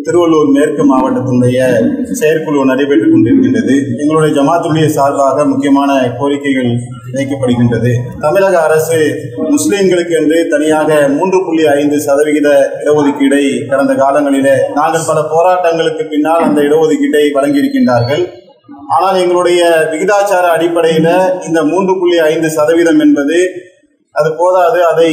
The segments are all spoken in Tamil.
திருவள்ளூர் மேற்கு மாவட்டத்தினுடைய செயற்குழு நடைபெற்றுக் கொண்டிருக்கின்றது. எங்களுடைய ஜமாத்துடைய சார்பாக முக்கியமான கோரிக்கைகள் வைக்கப்படுகின்றது. தமிழக அரசு முஸ்லிம்களுக்கு என்று தனியாக 3.5% இடஒதுக்கீடை கடந்த காலங்களிலே நாங்கள் பல போராட்டங்களுக்கு பின்னால் அந்த இடஒதுக்கீட்டை வழங்கியிருக்கின்றார்கள். ஆனால் எங்களுடைய விகிதாச்சார அடிப்படையில் இந்த 3.5% என்பது அது போதாது, அதை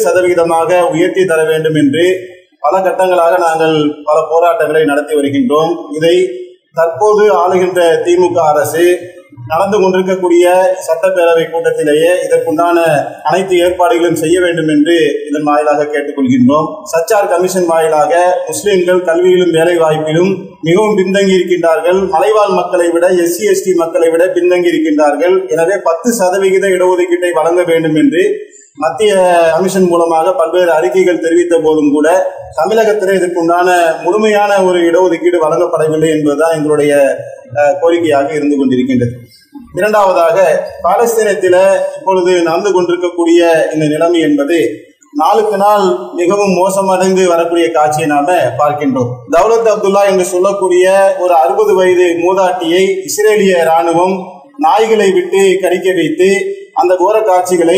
7% உயர்த்தி தர வேண்டும் என்று பல கட்டங்களாக நாங்கள் பல போராட்டங்களை நடத்தி வருகின்றோம். இதை தற்போது ஆளுகின்ற திமுக அரசு நடந்து கொண்டிருக்கக்கூடிய சட்டப்பேரவை கூட்டத்திலேயே இதற்குண்டான அனைத்து ஏற்பாடுகளும் செய்ய வேண்டும் என்று இதன் வாயிலாக கேட்டுக்கொள்கின்றோம். சச்சார் கமிஷன் வாயிலாக முஸ்லிம்கள் கல்வியிலும் வேலை வாய்ப்பிலும் மிகவும் பின்தங்கி இருக்கின்றார்கள். மலைவாழ் மக்களை விட SC ST மக்களை விட பின்தங்கி இருக்கின்றார்கள். எனவே 10% இடஒதுக்கீட்டை வழங்க வேண்டும் என்று மத்திய கமிஷன் மூலமாக பல்வேறு அறிக்கைகள் தெரிவித்த போதும் கூட தமிழகத்தில் இதற்குண்டான முழுமையான ஒரு இடஒதுக்கீடு வழங்கப்படவில்லை என்பதுதான் எங்களுடைய கோரிக்கையாக இருந்து கொண்டிருக்கின்றது. இரண்டாவதாக, பாலஸ்தீனத்தில் இப்பொழுது நடந்து கொண்டிருக்கக்கூடிய இந்த நிலைமை என்பது நாளுக்கு நாள் மிகவும் மோசமடைந்து வரக்கூடிய காட்சியை நாம பார்க்கின்றோம். தௌலத் அப்துல்லா என்று சொல்லக்கூடிய ஒரு 60 வயது மூதாட்டியை இஸ்ரேலிய ராணுவம் நாய்களை விட்டு கடிக்க வைத்து அந்த கோர காட்சிகளை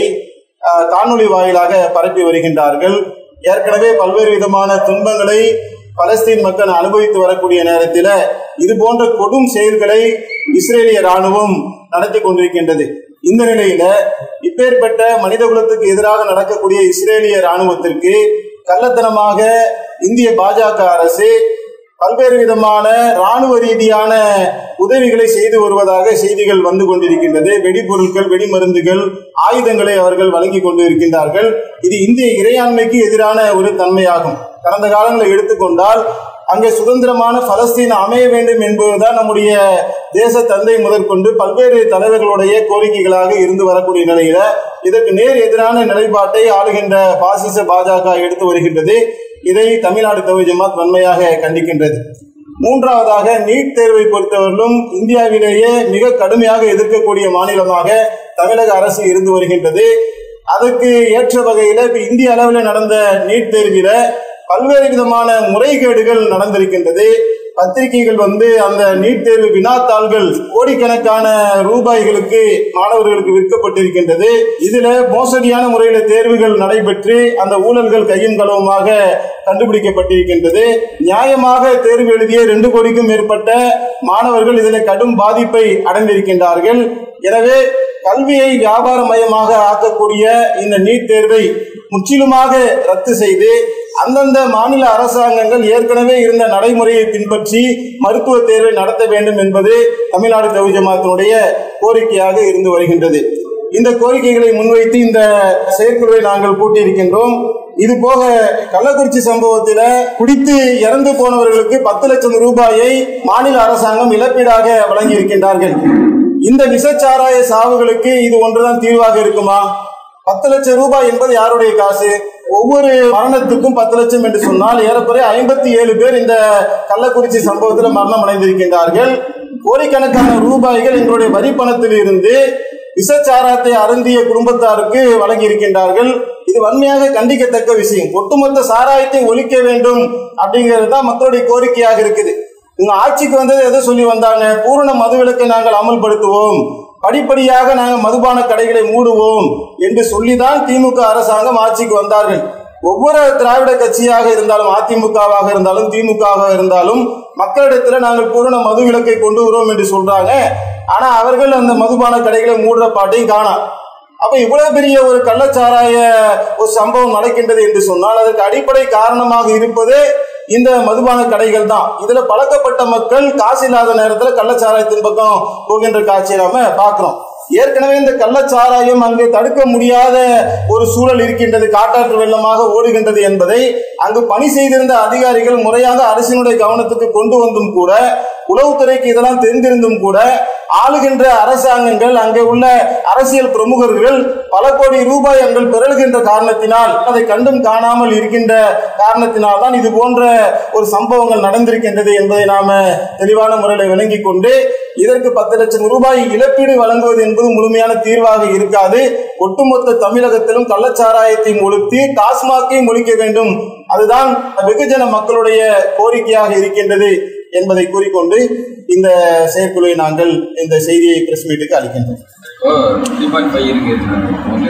காணொலி வாயிலாக பரப்பி வருகின்றார்கள். ஏற்கனவே பல்வேறு விதமான துன்பங்களை பலஸ்தீன் மக்கள் அனுபவித்து வரக்கூடிய நேரத்தில் இது போன்ற கொடும் செயல்களை இஸ்ரேலிய ராணுவம் நடத்தி கொண்டிருக்கின்றது. இந்த நிலையில இப்பேற்பட்ட மனித குலத்துக்கு எதிராக நடக்கக்கூடிய இஸ்ரேலிய ராணுவத்திற்கு கள்ளத்தனமாக இந்திய பாஜக அரசு பல்வேறு விதமான ராணுவ ரீதியான உதவிகளை செய்து வருவதாக செய்திகள் வந்து கொண்டிருக்கின்றது. வெடிபொருட்கள், வெடிமருந்துகள், ஆயுதங்களை அவர்கள் வழங்கி கொண்டு இருக்கின்றார்கள். இது இந்திய இறையாண்மைக்கு எதிரான ஒரு தன்மையாகும். கடந்த காலங்களை எடுத்துக்கொண்டால் அங்கே சுதந்திரமான பலஸ்தீன் அமைய வேண்டும் என்பதுதான் நம்முடைய தேச தந்தை முதற்கொண்டு பல்வேறு தலைவர்களுடைய கோரிக்கைகளாக இருந்து வரக்கூடிய நிலையில இதற்கு நேர் எதிரான நிலைப்பாட்டை ஆளுகின்ற பாசிச பாஜக எடுத்து வருகின்றது. இதை தமிழ்நாடு தௌஹீத் ஜமாத் வன்மையாக கண்டிக்கின்றது. மூன்றாவதாக, நீட் தேர்வை பொறுத்தவரையிலும் இந்தியாவிலேயே மிக கடுமையாக எதிர்க்கக்கூடிய மாநிலமாக தமிழக அரசு இருந்து வருகின்றது. அதற்கு ஏற்ற வகையில் இப்ப இந்திய அளவில் நடந்த நீட் தேர்வில பல்வேறு விதமான முறைகேடுகள் நடந்திருக்கின்றது. பத்திரிகைகள் அந்த நீட் தேர்வு வினாத்தாள்கள் கோடிக்கணக்கான ரூபாய்களுக்கு மாணவர்களுக்கு விற்கப்பட்டிருக்கின்றது. இதுல மோசடியான முறையில தேர்வுகள் நடைபெற்று அந்த ஊழல்கள் கையும் களவுமாக கண்டுபிடிக்கப்பட்டிருக்கின்றது. நியாயமாக தேர்வு எழுதிய 2 கோடிக்கும் மேற்பட்ட மாணவர்கள் இதில் கடும் பாதிப்பை அடைந்திருக்கின்றார்கள். எனவே கல்வியை வியாபாரமயமாக ஆக்கக்கூடிய இந்த நீட் தேர்வை முற்றிலுமாக ரத்து செய்து அந்தந்த மாநில அரசாங்கங்கள் ஏற்கனவே இருந்த நடைமுறையை பின்பற்றி மருத்துவ தேர்வை நடத்த வேண்டும் என்பது தமிழ்நாடு தௌஹீத் ஜமாத்தினுடைய கோரிக்கையாக இருந்து வருகின்றது. இந்த கோரிக்கைகளை முன்வைத்து இந்த செயற்குழுவை நாங்கள் கூட்டியிருக்கின்றோம். இது போக கள்ளக்குறிச்சி சம்பவத்தில் குடித்து இறந்து போனவர்களுக்கு 10 லட்சம் ரூபாயை மாநில அரசாங்கம் இழப்பீடாக வழங்கி இருக்கின்றார்கள். இந்த விஷச்சாராய சாவுகளுக்கு இது ஒன்றுதான் தீர்வாக இருக்குமா? 10 லட்சம் ரூபாய் என்பது யாருடைய காசு? ஒவ்வொரு மரணத்துக்கும் 10 லட்சம் என்று சொன்னால் ஏறக்குறைய 57 பேர் இந்த கள்ளக்குறிச்சி சம்பவத்தில் மரணம் அடைந்திருக்கின்றார்கள். கோடிக்கணக்கான ரூபாய்கள் எங்களுடைய வரி பணத்தில் இருந்து விஷச்சாரத்தை அருந்திய குடும்பத்தாருக்கு வழங்கி இருக்கின்றார்கள். இது வன்மையாக கண்டிக்கத்தக்க விஷயம். ஒட்டுமொத்த சாராயத்தை ஒழிக்க வேண்டும் அப்படிங்கிறது தான் மக்களுடைய கோரிக்கையாக இருக்குது. உங்க ஆட்சிக்கு வந்தது எதை சொல்லி வந்தாங்க? பூரண மதுவிலக்கை நாங்கள் அமல்படுத்துவோம், படிப்படியாக நாங்கள் மதுபான கடைகளை மூடுவோம் என்று சொல்லிதான் திமுக அரசாங்கம் ஆட்சிக்கு வந்தார்கள். ஒவ்வொரு திராவிட கட்சியாக இருந்தாலும், அதிமுகவாக இருந்தாலும், திமுகவாக இருந்தாலும் மக்களிடத்தில் நாங்கள் பூரண மது விலக்கை கொண்டு வருவோம் என்று சொல்றாங்க. ஆனா அவர்கள் அந்த மதுபான கடைகளை மூடுற பாட்டையும் காணாம். அப்ப இவ்வளவு பெரிய ஒரு கள்ளச்சாராய ஒரு சம்பவம் நடக்கின்றது என்று சொன்னால் அதற்கு அடிப்படை காரணமாக இருப்பது இந்த மதுபான கடைகள் தான். இதுல பழக்கப்பட்ட மக்கள் காசு இல்லாத நேரத்தில் கள்ளச்சாராயத்தின் பக்கம் போகின்ற காட்சியை நாம பார்க்கிறோம். ஏற்கனவே இந்த கள்ளச்சாராயம் அங்கு தடுக்க முடியாத ஒரு சூழல் இருக்கின்றது, காட்டாற்று வெள்ளமாக ஓடுகின்றது என்பதை அங்கு பணி செய்திருந்த அதிகாரிகள் முறையாக அரசினுடைய கவனத்துக்கு கொண்டு வந்தும் கூட உளவுத்துறைக்கு இதெல்லாம் தெரிந்திருந்தும் கூட ஆளுகின்ற அரசாங்கங்கள், அங்கே உள்ள அரசியல் பிரமுகர்கள் பல கோடி ரூபாய் அங்கள் பெறல்கின்ற காரணத்தினால், அதை கண்டும் காணாமல் இருக்கின்ற காரணத்தினால் தான் இது போன்ற ஒரு சம்பவங்கள் நடந்திருக்கின்றது என்பதை நாம தெளிவான முறையில் விளங்கிக் கொண்டு, இதற்கு 10 லட்சம் ரூபாய் இழப்பீடு வழங்குவது என்பது முழுமையான தீர்வாக இருக்காது. ஒட்டுமொத்த தமிழகத்திலும் கள்ளச்சாராயத்தை ஒழித்து டாஸ்மாகையும் ஒழிக்க வேண்டும், அதுதான் வெகுஜன மக்களுடைய கோரிக்கையாக இருக்கின்றது என்பதை கூறிக்கொண்டு இந்த செயற்குழுவை நாங்கள் இந்த செய்தியை பிரஸ் மீட்டுக்கு அளிக்கின்றோம். 3.5 இருக்கு, ஒரு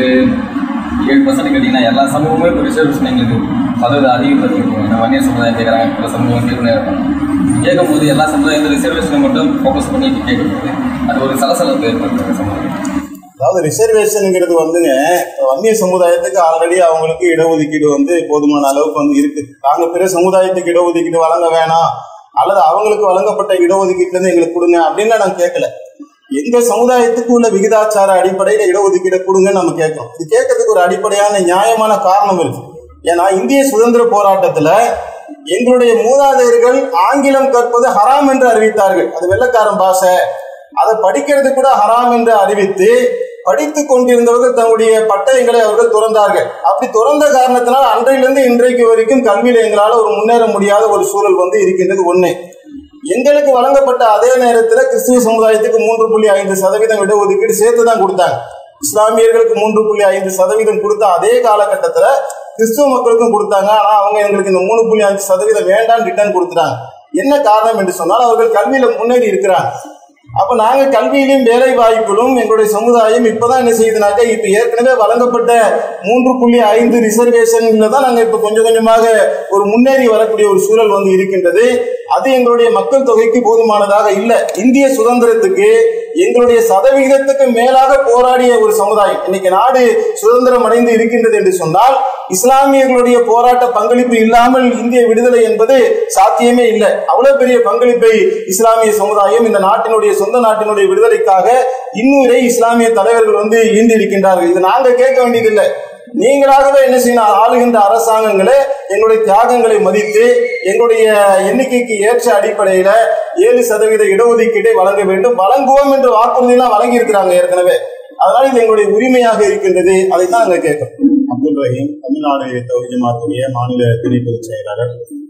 7% கேட்டீங்கன்னா எல்லா சமூகமும் இப்போ ரிசர்வேஷன் எங்களுக்கு அதாவது அதிகப்படுத்திருக்கோம். வன்னியர் சமுதாயம் கேட்குறாங்க, பல சமூகம் கேட்கும்போது எல்லா சமுதாயம் ரிசர்வேஷனை மட்டும் ஃபோக்கஸ் பண்ணி கேட்கும்போது அது ஒரு சலசலப்பு ஏற்படுத்தும் சமுதாயம். அதாவது ரிசர்வேஷனுங்கிறது வந்துங்க, வன்னிய சமுதாயத்துக்கு ஆல்ரெடி அவங்களுக்கு இடஒதுக்கீடு போதுமான அளவுக்கு இருக்கு. நாங்கள் பிற சமுதாயத்துக்கு இடஒதுக்கீடு வழங்க வேணாம் அல்லது அவங்களுக்கு வழங்கப்பட்ட இடஒதுக்கீட்டுல எங்களுக்கு கொடுங்க அப்படின்னு நான் கேட்கல. எங்க சமுதாயத்துக்கு உள்ள விகிதாச்சார அடிப்படையில் இடஒதுக்கீடு கொடுங்கன்னு நம்ம கேட்கிறோம். இது கேட்கறதுக்கு ஒரு அடிப்படையான நியாயமான காரணம் இருக்கு. ஏன்னா இந்திய சுதந்திர போராட்டத்துல எங்களுடைய மூதாதையர்கள் ஆங்கிலம் கற்பது ஹராம் என்று அறிவித்தார்கள். அது வெள்ளக்காரன் பாஷை, அதை படிக்கிறது கூட ஹராம் என்று அறிவித்து படித்துக் கொண்டிருந்தவர்கள் தங்களுடைய பட்டயங்களை அவர்கள் துறந்தார்கள். அப்படி துறந்த காரணத்தினால் அன்றையிலிருந்து இன்றைக்கு வரைக்கும் கல்வியில எங்களால் ஒரு முன்னேற முடியாத ஒரு சூழல் இருக்கின்றது. ஒண்ணு, எங்களுக்கு வழங்கப்பட்ட அதே நேரத்தில் கிறிஸ்துவ சமுதாயத்துக்கு 3.5% இடஒதுக்கீடு சேர்த்துதான் கொடுத்தாங்க. இஸ்லாமியர்களுக்கு 3.5% கொடுத்த அதே காலகட்டத்தில் கிறிஸ்துவ மக்களுக்கும் கொடுத்தாங்க. ஆனா அவங்க எங்களுக்கு இந்த 3.5% வேண்டாம் ரிட்டர்ன் கொடுத்துட்டாங்க. என்ன காரணம் என்று சொன்னால் அவர்கள் கல்வியில முன்னேறி இருக்கிறாங்க. அப்ப நாங்க கல்வியிலும் வேலை வாய்ப்பிலும் எங்களுடைய சமுதாயம் இப்பதான் என்ன செய்யுதுனாக்க, இப்ப ஏற்கனவே வழங்கப்பட்ட 3.5 ரிசர்வேஷன்ல தான் நாங்க இப்ப கொஞ்சம் கொஞ்சமாக ஒரு முன்னேறி வரக்கூடிய ஒரு சூழல் இருக்கின்றது. அது எங்களுடைய மக்கள் தொகைக்கு போதுமானதாக இல்லை. இந்திய சுதந்திரத்துக்கு எங்களுடைய சதவிகிதத்துக்கு மேலாக போராடிய ஒரு சமுதாயம். இன்னைக்கு நாடு சுதந்திரம் அடைந்து இருக்கின்றது என்று சொன்னால் இஸ்லாமியர்களுடைய போராட்ட பங்களிப்பு இல்லாமல் இந்திய விடுதலை என்பது சாத்தியமே இல்லை. அவ்வளவு பெரிய பங்களிப்பை இஸ்லாமிய சமுதாயம் இந்த நாட்டினுடைய சொந்த நாட்டினுடைய விடுதலைக்காக இன்னுரை இஸ்லாமிய தலைவர்கள் ஈந்து இருக்கின்றார்கள். இது நாங்க கேட்க வேண்டியதில்லை. நீங்களாகவே என்ன செய்யணும், ஆளுகின்ற அரசாங்கங்களே எங்களுடைய தியாகங்களை மதித்து எங்களுடைய எண்ணிக்கைக்கு ஏற்ற அடிப்படையில 7% இடஒதுக்கீட்டை வழங்க வேண்டும், வழங்குவோம் என்று வாக்குறுதியெல்லாம் வழங்கி இருக்கிறாங்க ஏற்கனவே. அதனால இது எங்களுடைய உரிமையாக இருக்கின்றது. அதைத்தான் நாங்க கேட்கிறோம். அப்துல் ரஹீம், தமிழ்நாடு தௌஹீத் ஜமாத்துடைய மாநில துணை பொதுச் செயலாளர்.